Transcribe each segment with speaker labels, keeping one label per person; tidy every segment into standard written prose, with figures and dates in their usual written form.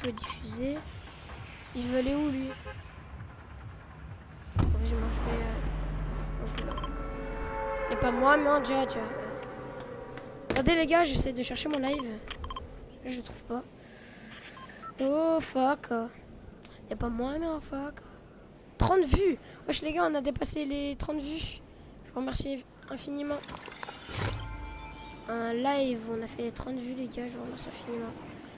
Speaker 1: info diffusée. Il veut aller où lui? En fait, je mangerai là. Et pas moi, mais en déjà. Regardez les gars, j'essaie de chercher mon live. Je trouve pas. Oh fuck. Y a pas moi, mais en fuck. 30 vues. Wesh les gars, on a dépassé les 30 vues. Je vous remercie infiniment. Un live, on a fait 30 vues les gars, je vous remercie infiniment.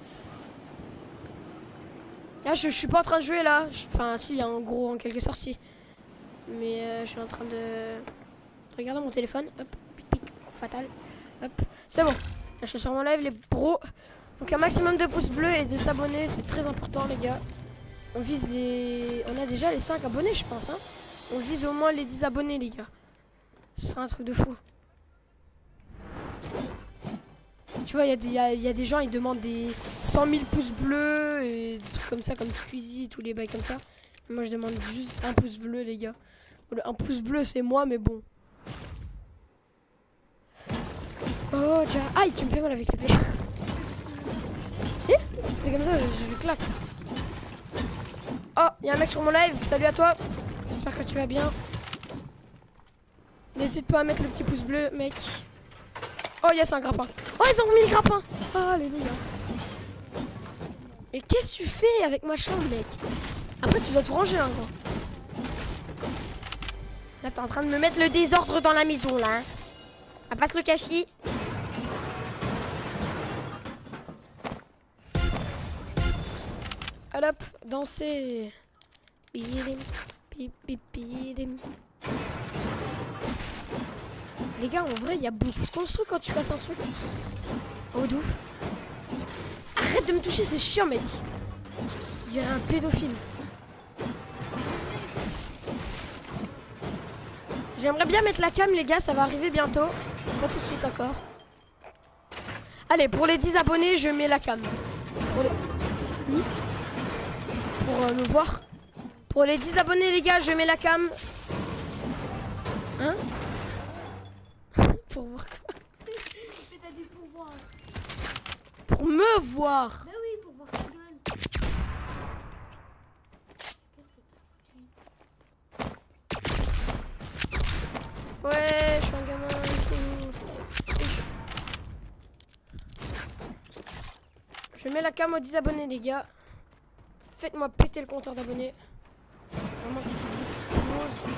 Speaker 1: Ah, je suis pas en train de jouer là. Enfin, si, en gros, en quelques sorties. Mais je suis en train de regarder mon téléphone. Hop, pic pic, coup fatal. Hop, c'est bon. Là, je suis sur mon live, les bros. Donc, un maximum de pouces bleus et de s'abonner, c'est très important, les gars. On vise les. On a déjà les 5 abonnés, je pense. Hein. On vise au moins les 10 abonnés, les gars. C'est un truc de fou. Tu vois, il y a des gens, ils demandent des 100 000 pouces bleus et des trucs comme ça, comme Squeezie, tous les bails comme ça. Moi, je demande juste un pouce bleu, les gars. Un pouce bleu, c'est moi, mais bon. Oh, tiens. Aïe, tu me fais mal avec l'épée. Si? C'est comme ça, je claque. Oh, il y a un mec sur mon live. Salut à toi. J'espère que tu vas bien. N'hésite pas à mettre le petit pouce bleu, mec. Oh, yes, un grappin. Oh, ils ont remis le grappin. Oh, alléluia. Et qu'est-ce que tu fais avec ma chambre, mec? Après, tu dois tout ranger, hein, quoi. Là, t'es en train de me mettre le désordre dans la maison, là. Hein. Ah, passe le cachis. Allez, hop, danser. Bidim, bidim. Les gars, en vrai, il y a beaucoup de construits quand tu casses un truc. Oh, d'ouf. Arrête de me toucher, c'est chiant, mec. Je dirais un pédophile. J'aimerais bien mettre la cam, les gars, ça va arriver bientôt. Pas tout de suite encore. Allez, pour les 10 abonnés, je mets la cam. Pour me voir. Pour les 10 abonnés, les gars, je mets la cam. Hein? Pour voir quoi?
Speaker 2: T'as dit pour voir.
Speaker 1: Pour me voir.
Speaker 2: Bah oui, pour voir ta gueule.
Speaker 1: Ouais, je suis un gamin et tout. Je mets la cam aux 10 abonnés, les gars. Faites-moi péter le compteur d'abonnés. Vraiment qu'il explose.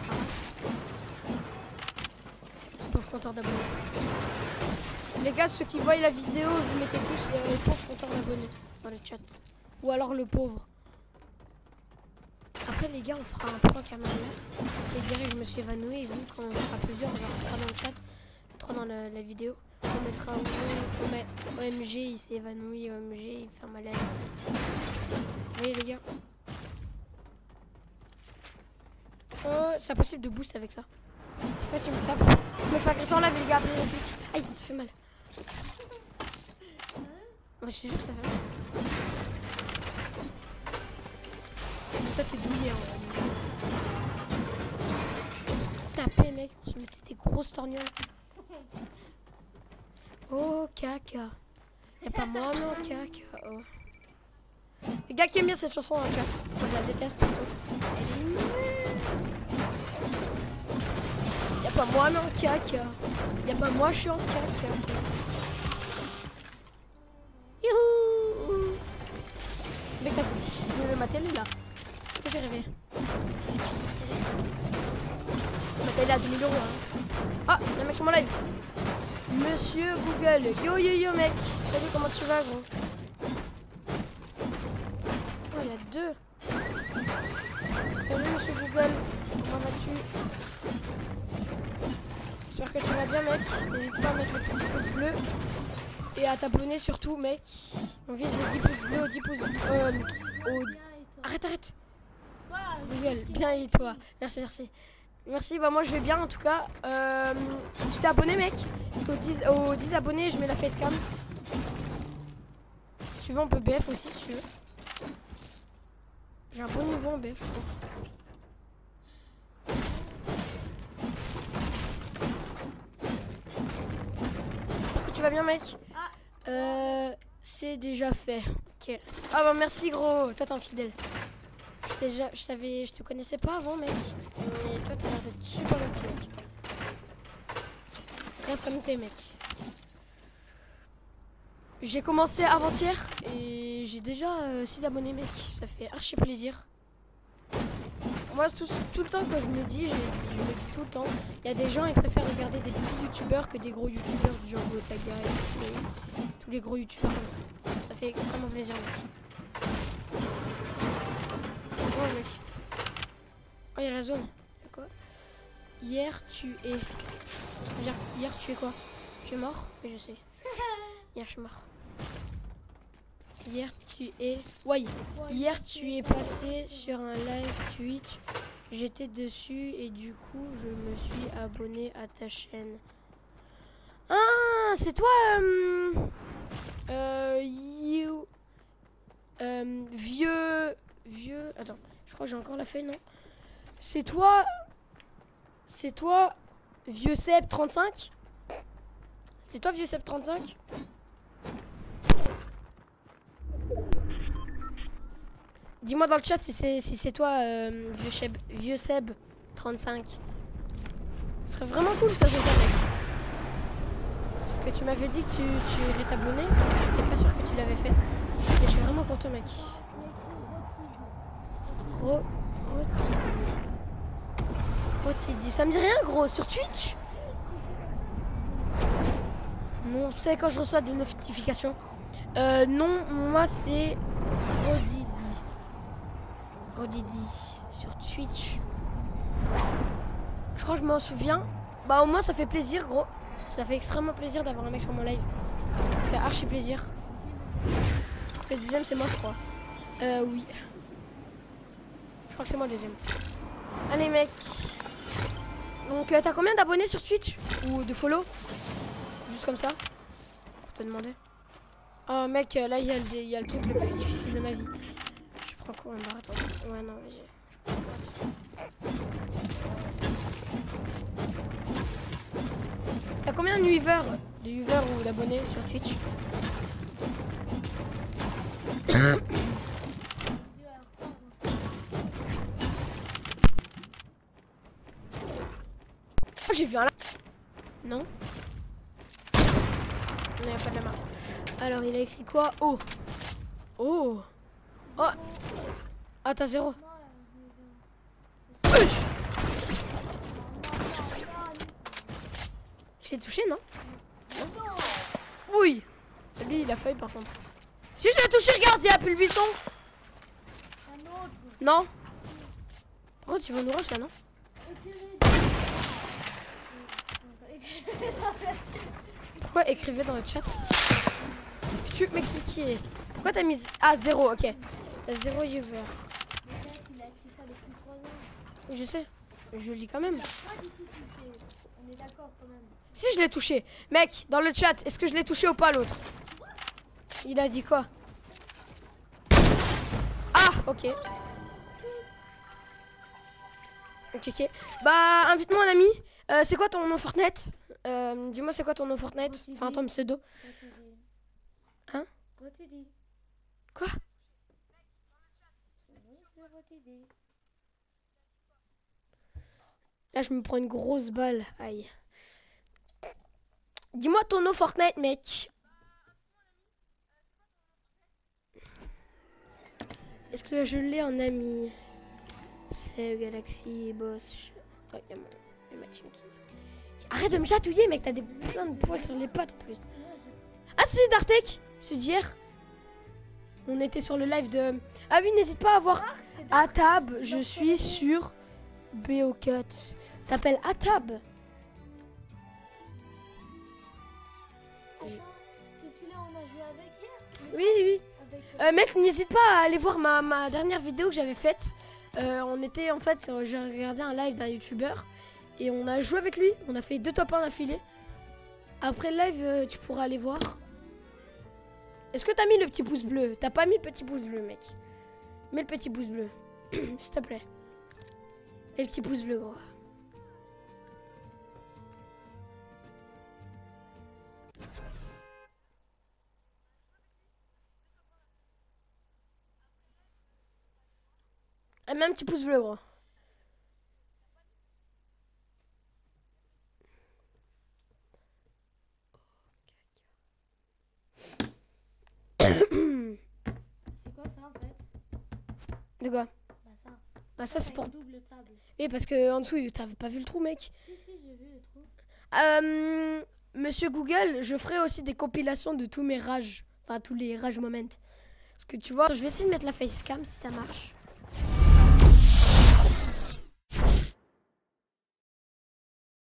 Speaker 1: Pauvre compteur d'abonnés. Les gars, ceux qui voient la vidéo, vous mettez tous le pauvre compteur d'abonnés dans le chat. Ou alors le pauvre. Après les gars, on fera un prank à ma mère. Je dirais que je me suis évanoui et vu qu'on sera plusieurs, genre 3 dans le chat, 3 dans la vidéo. On mettra on met OMG, il s'est évanoui, OMG, il fait un malaise. Vous voyez les gars? Oh, c'est possible de boost avec ça. Pourquoi tu me tapes? Je me fais agresser en live les gars, après réplique. Aïe, ça fait mal. Ouais, je suis sûr que ça fait mal. Toi t'es douillé en vrai. On se tapait mec, on se mettait des grosses torgnoles. Oh caca. Y'a pas moi non caca. Oh. Les gars qui aiment bien cette chanson dans le chat. Moi je la déteste plutôt. Y'a pas moi non caca. Y'a pas moi je suis en caca. Youhou. Mec t'as pu ma télé là. J'ai rêvé. Ma télé à 2000 €. Hein. Ah, y'a un mec sur mon live. Monsieur Google. Yo yo yo mec. Salut, comment tu vas gros? Oh, il y a deux. Salut monsieur Google. Comment vas-tu? J'espère que tu vas bien mec. N'hésite pas à mettre le petit pouce bleu. Et à t'abonner surtout mec. On vise les 10 pouces bleus aux 10 pouces Arrête, arrête. Google, bien et toi? Merci, merci. Merci, bah moi je vais bien en tout cas. Tu t'es abonné mec? Parce qu'aux 10 abonnés je mets la facecam. Si tu veux on peut BF aussi si tu veux. J'ai un bon niveau en BF je crois. J'espère que tu vas bien mec. C'est déjà fait. Ok. Ah bah merci gros, toi t'es un fidèle. Je te connaissais pas avant mec. Mais toi t'as l'air d'être super gentil mec. Reste comme t'es mec. J'ai commencé avant-hier et j'ai déjà 6 abonnés mec. Ça fait archi plaisir. Moi tout le temps que je me dis, je me dis tout le temps, il y a des gens ils préfèrent regarder des petits youtubeurs que des gros youtubeurs du genre Gotaga et tous les gros youtubeurs comme ça. Ça fait extrêmement plaisir mec. Oh mec. Oh il y a la zone. Quoi? Hier tu es. C'est-à-dire hier tu es quoi? Tu es mort? Oui je sais. Hier je suis mort. Hier tu es. Ouais. Hier tu es passé sur un live Twitch. J'étais dessus et du coup je me suis abonné à ta chaîne. Ah c'est toi vieux. Attends, je crois que j'ai encore la feuille non? C'est toi vieux Seb 35? C'est toi vieux Seb 35? Dis-moi dans le chat si c'est toi, vieux Seb 35. Ce serait vraiment cool ça, mec. Parce que tu m'avais dit que tu irais t'abonner. J'étais pas sûr que tu l'avais fait. Et je suis vraiment content, mec. Rotidi. Ça me dit rien, gros. Sur Twitch? Non, tu sais quand je reçois des notifications. Non, moi c'est Rodidi sur Twitch. Je crois que je m'en souviens. Bah au moins ça fait plaisir gros. Ça fait extrêmement plaisir d'avoir un mec sur mon live. Ça fait archi plaisir. Le deuxième c'est moi je crois. Oui. Je crois que c'est moi le deuxième. Allez mec. Donc t'as combien d'abonnés sur Twitch? Ou de follow? Juste comme ça. Pour te demander. Oh mec là il y a le truc le plus difficile de ma vie. Je prends quoi en barre? Attends. Ouais non j'ai. T'as combien de viewers ou d'abonnés sur Twitch? Oh, j'ai vu un là. Non? Il n'y a pas de la marque. Alors il a écrit quoi? Oh. Oh. Oh. Ah t'as 0. Je t'ai touché non? Oui. Lui il a failli par contre. Si je l'ai touché, regarde, il a plus le buisson. Non. Par contre, tu vas nous rush là, non? Pourquoi écrivez dans le chat? Tu m'expliquer. Pourquoi t'as mis. Ah, 0, ok. T'as 0 viewer. Je sais. Je lis quand même.
Speaker 2: On est d'accord quand même.
Speaker 1: Si je l'ai touché. Mec, dans le chat, est-ce que je l'ai touché ou pas l'autre? Il a dit quoi? Ah, ok. Ok. Bah, invite-moi un ami. C'est quoi ton nom Fortnite? Dis-moi c'est quoi ton nom Fortnite? Enfin ton pseudo. Hein? Quoi? Là je me prends une grosse balle. Aïe. Dis-moi ton nom Fortnite mec. Est-ce que je l'ai en ami? C'est Galaxy Boss. Oh, y a ma team qui... Arrête de me chatouiller mec, t'as plein de poils sur les pattes en plus. Ah si Dartek, celui d'hier. On était sur le live de... Ah oui, n'hésite pas à voir Atab, je suis sur BOCut. T'appelles Atab.
Speaker 2: Attends, c'est celui-là on a joué avec hier?
Speaker 1: Oui. Mec, n'hésite pas à aller voir ma dernière vidéo que j'avais faite. On était en fait, j'ai regardé un live d'un youtubeur et on a joué avec lui. On a fait 2 top 1 d'affilée. Après le live, tu pourras aller voir. Est-ce que t'as mis le petit pouce bleu? T'as pas mis le petit pouce bleu, mec. Mets le petit pouce bleu, s'il te plaît. Et le petit pouce bleu, gros. Et même un petit pouce bleu, gros.
Speaker 2: C'est quoi ça en fait?
Speaker 1: De quoi?
Speaker 2: Bah ça.
Speaker 1: Bah ça c'est
Speaker 2: Avec
Speaker 1: pour...
Speaker 2: double table.
Speaker 1: Oui, parce que en dessous, t'avais pas vu le trou, mec.
Speaker 2: Si, j'ai vu le trou.
Speaker 1: Monsieur Google, je ferai aussi des compilations de tous mes rages. Enfin, tous les rage moments. Parce que tu vois, je vais essayer de mettre la facecam si ça marche.